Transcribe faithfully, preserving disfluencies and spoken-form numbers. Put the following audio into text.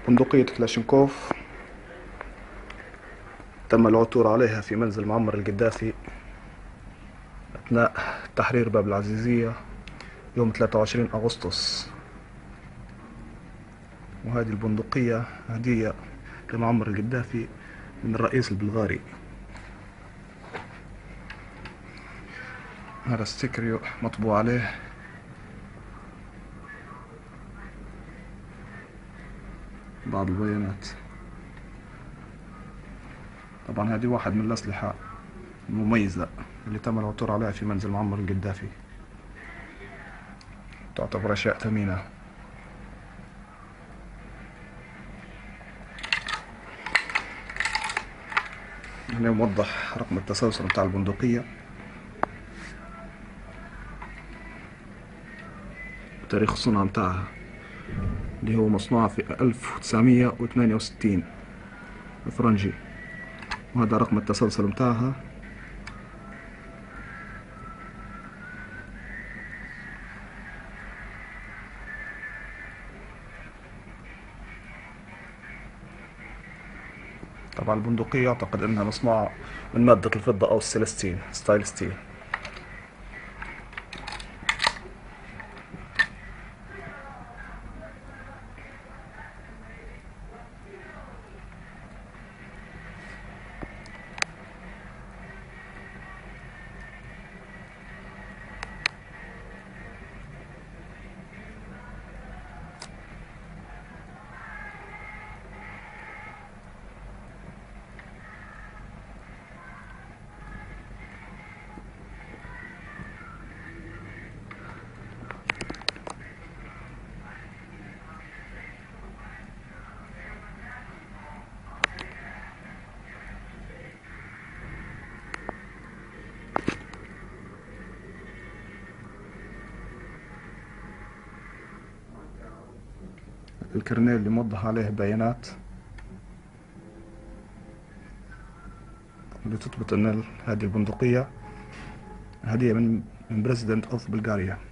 بندقية كلاشينكوف تم العثور عليها في منزل معمر القذافي أثناء تحرير باب العزيزية يوم ثلاثة وعشرين أغسطس. وهذه البندقية هدية لمعمر القذافي من الرئيس البلغاري. هذا ستيكر مطبوع عليه بعض البيانات. طبعا هذه واحد من الأسلحة المميزة اللي تم العثور عليها في منزل معمر القذافي، تعتبر أشياء ثمينة. هنا موضح رقم التسلسل بتاع البندقية وتاريخ الصنع بتاعها اللي هو مصنوعة في ألف وتسعمية وثمانية وستين فرنجي، وهذا رقم التسلسل بتاعها. طبعا البندقية أعتقد أنها مصنوعة من مادة الفضة أو السيلستين ستايل ستيل. الكرنيه اللي موضح عليه بيانات اللي تثبت ان هذه البندقية هدية من من بريزيدنت اوف بلغاريا.